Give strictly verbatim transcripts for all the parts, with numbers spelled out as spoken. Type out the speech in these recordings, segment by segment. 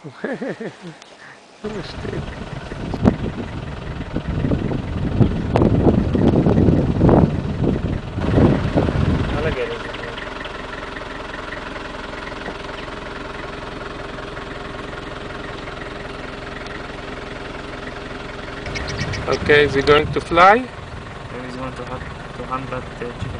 Mistake. Okay, is he going to fly? Maybe he's going to hunt, to hunt that uh, chicken.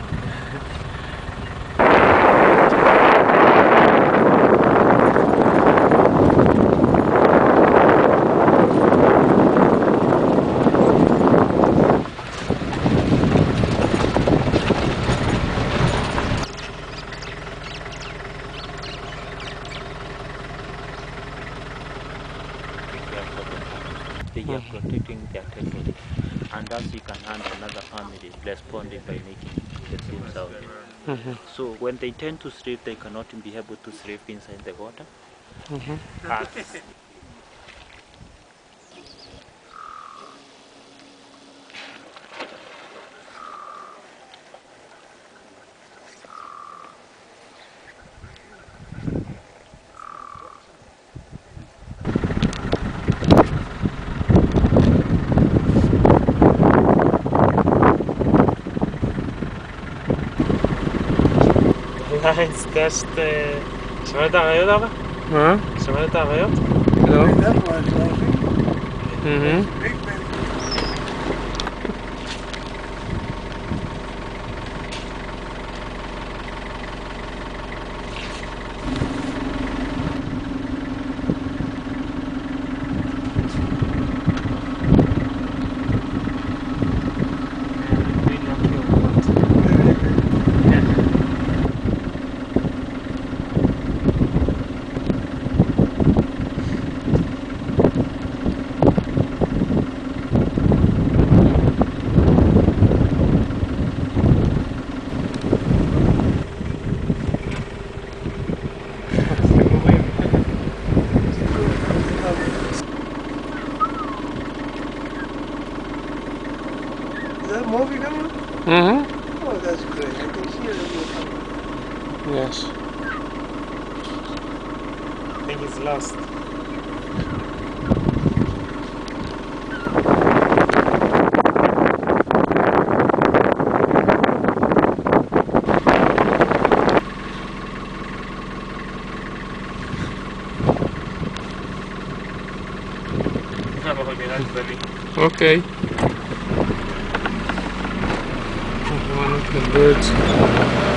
They are protecting their territory, and thus you can hunt another family responding by making the same sound. Mm-hmm. So when they tend to sleep, they cannot be able to sleep inside the water. Mm-hmm. As Nice, that's the... שמעת את האריות אבא? מה? שמעת את האריות? לא. Mm-hmm. Is that movie coming? Mm-hmm. Oh, that's great. I can see it in the camera. Yes. I think he's lost. Okay. One of the birds.